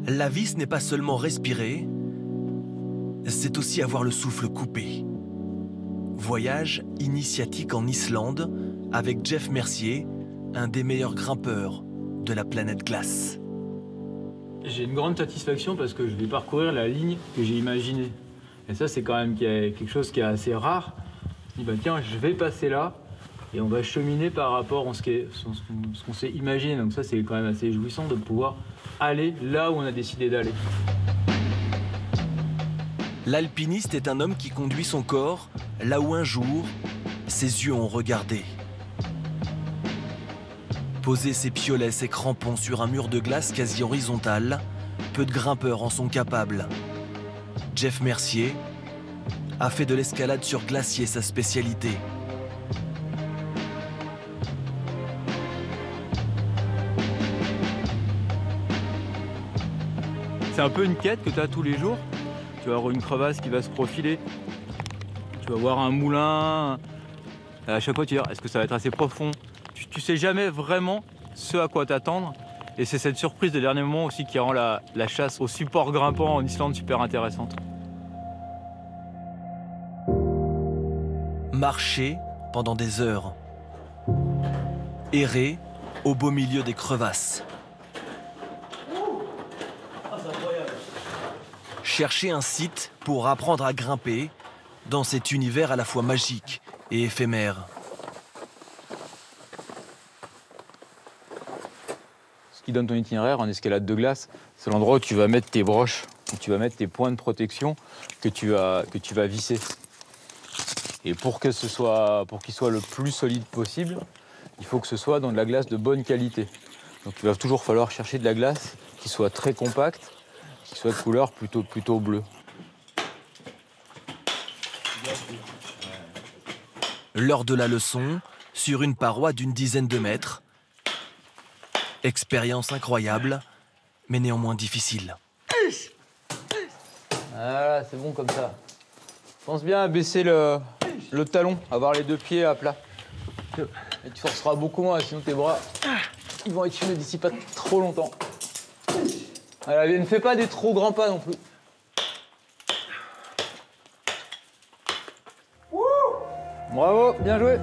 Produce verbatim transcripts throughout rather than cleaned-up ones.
La vie, ce n'est pas seulement respirer, c'est aussi avoir le souffle coupé. Voyage initiatique en Islande avec Jeff Mercier, un des meilleurs grimpeurs de la planète glace. J'ai une grande satisfaction parce que je vais parcourir la ligne que j'ai imaginée. Et ça, c'est quand même quelque chose qui est assez rare. Je dis, bah, tiens, je vais passer là et on va cheminer par rapport à ce qu'on s'est imaginé. Donc ça, c'est quand même assez jouissant de pouvoir aller là où on a décidé d'aller. L'alpiniste est un homme qui conduit son corps là où un jour, ses yeux ont regardé. Poser ses piolets, ses crampons sur un mur de glace quasi horizontal, peu de grimpeurs en sont capables. Jeff Mercier a fait de l'escalade sur glacier sa spécialité. C'est un peu une quête que tu as tous les jours. Tu vas avoir une crevasse qui va se profiler. Tu vas voir un moulin. À chaque fois, tu vas dire, est-ce que ça va être assez profond? Tu, tu sais jamais vraiment ce à quoi t'attendre. Et c'est cette surprise de dernier moment aussi qui rend la, la chasse au support grimpant en Islande super intéressante. Marcher pendant des heures. Errer au beau milieu des crevasses. Chercher un site pour apprendre à grimper dans cet univers à la fois magique et éphémère. Ce qui donne ton itinéraire en escalade de glace, c'est l'endroit où tu vas mettre tes broches, où tu vas mettre tes points de protection que tu vas, que tu vas visser. Et pour que ce soit, pour qu'il soit le plus solide possible, il faut que ce soit dans de la glace de bonne qualité. Donc il va toujours falloir chercher de la glace qui soit très compacte, qui soit de couleur plutôt, plutôt bleue. L'heure de la leçon, sur une paroi d'une dizaine de mètres. Expérience incroyable, mais néanmoins difficile. Voilà, c'est bon comme ça. Pense bien à baisser le, le talon, avoir les deux pieds à plat. Et tu forceras beaucoup moins, sinon tes bras ils vont être fumés d'ici pas trop longtemps. Allez, ne fais pas des trop grands pas non plus. Bravo, bien joué.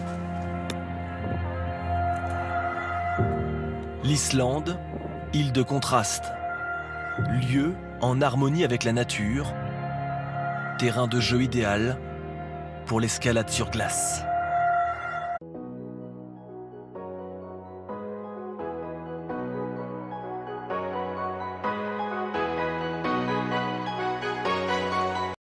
L'Islande, île de contraste. Lieu en harmonie avec la nature. Terrain de jeu idéal pour l'escalade sur glace.